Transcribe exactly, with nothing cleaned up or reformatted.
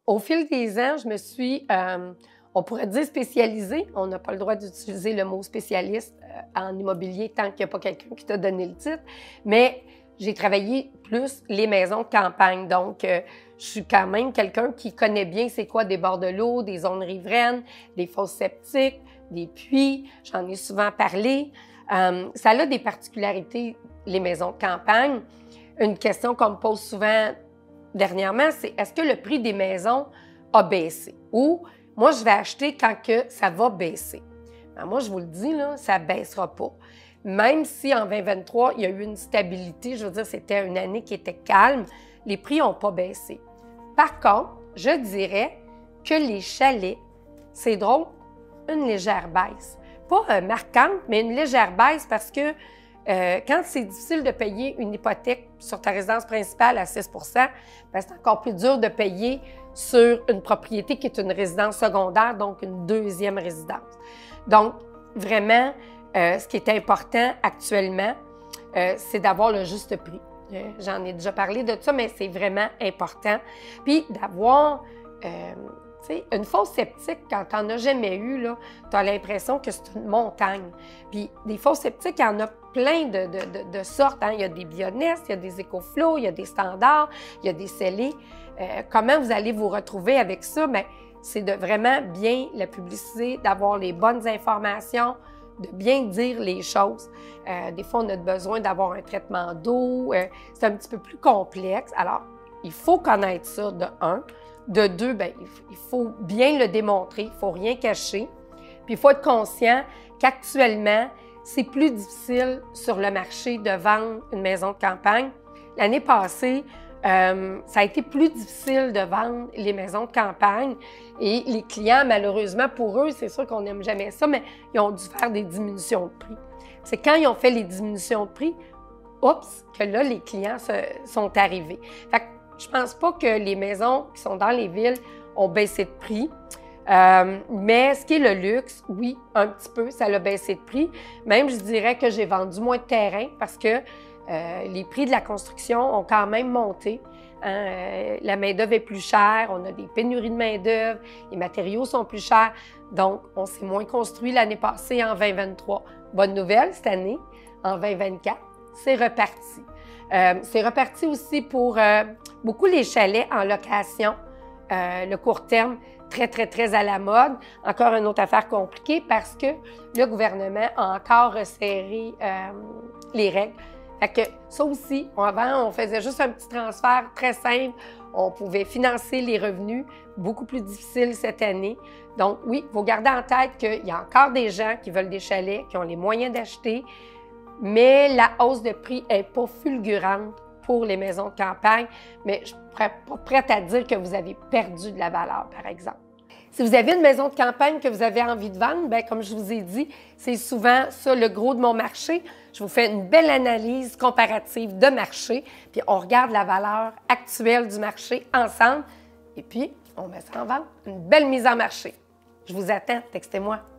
Au fil des ans, je me suis, euh, on pourrait dire spécialisée. On n'a pas le droit d'utiliser le mot spécialiste euh, en immobilier tant qu'il n'y a pas quelqu'un qui t'a donné le titre. Mais j'ai travaillé plus les maisons de campagne. Donc, euh, je suis quand même quelqu'un qui connaît bien c'est quoi des bords de l'eau, des zones riveraines, des fosses septiques, des puits. J'en ai souvent parlé. Euh, ça a des particularités, les maisons de campagne. Une question qu'on me pose souvent dernièrement, c'est est-ce que le prix des maisons a baissé? Ou moi, je vais acheter quand que ça va baisser. Alors moi, je vous le dis, là, ça ne baissera pas. Même si en vingt vingt-trois, il y a eu une stabilité, je veux dire, c'était une année qui était calme, les prix n'ont pas baissé. Par contre, je dirais que les chalets, c'est drôle, une légère baisse. Pas euh, marquante, mais une légère baisse parce que euh, quand c'est difficile de payer une hypothèque sur ta résidence principale à six pour cent, bien, c'est encore plus dur de payer sur une propriété qui est une résidence secondaire, donc une deuxième résidence. Donc, vraiment, euh, ce qui est important actuellement, euh, c'est d'avoir le juste prix. Euh, J'en ai déjà parlé de ça, mais c'est vraiment important. Puis d'avoir, euh, tu sais, une fosse septique, quand tu n'en as jamais eu, tu as l'impression que c'est une montagne. Puis des fosses septiques, il y en a plein de, de, de, de sortes. Hein? Il y a des Bionest, il y a des EcoFlow, il y a des standards, il y a des scellés. Euh, comment vous allez vous retrouver avec ça? Bien, c'est de vraiment bien la publiciser, d'avoir les bonnes informations, de bien dire les choses. Euh, des fois, on a besoin d'avoir un traitement d'eau. Euh, c'est un petit peu plus complexe. Alors, il faut connaître ça, de un. De deux, bien, il faut bien le démontrer, il ne faut rien cacher. Puis, il faut être conscient qu'actuellement, c'est plus difficile sur le marché de vendre une maison de campagne. L'année passée, euh, ça a été plus difficile de vendre les maisons de campagne et les clients, malheureusement, pour eux, c'est sûr qu'on n'aime jamais ça, mais ils ont dû faire des diminutions de prix. C'est quand ils ont fait les diminutions de prix, oups, que là, les clients se, sont arrivés. Fait que je pense pas que les maisons qui sont dans les villes ont baissé de prix. Euh, mais ce qui est le luxe, oui, un petit peu, ça a baissé de prix. Même, je dirais que j'ai vendu moins de terrain parce que euh, les prix de la construction ont quand même monté. Hein? Euh, la main-d'œuvre est plus chère, on a des pénuries de main-d'œuvre, les matériaux sont plus chers. Donc, on s'est moins construit l'année passée en vingt vingt-trois. Bonne nouvelle, cette année, en vingt vingt-quatre, c'est reparti. Euh, c'est reparti aussi pour euh, beaucoup les chalets en location, euh, le court terme, très, très, très à la mode. Encore une autre affaire compliquée parce que le gouvernement a encore resserré euh, les règles. Fait que ça aussi, avant, on faisait juste un petit transfert très simple. On pouvait financer les revenus, beaucoup plus difficile cette année. Donc oui, il faut garder en tête qu'il y a encore des gens qui veulent des chalets, qui ont les moyens d'acheter, mais la hausse de prix n'est pas fulgurante pour les maisons de campagne, mais je ne serais pas prête à dire que vous avez perdu de la valeur, par exemple. Si vous avez une maison de campagne que vous avez envie de vendre, bien, comme je vous ai dit, c'est souvent ça le gros de mon marché. Je vous fais une belle analyse comparative de marché, puis on regarde la valeur actuelle du marché ensemble, et puis on met ça en vente. Une belle mise en marché. Je vous attends, textez-moi.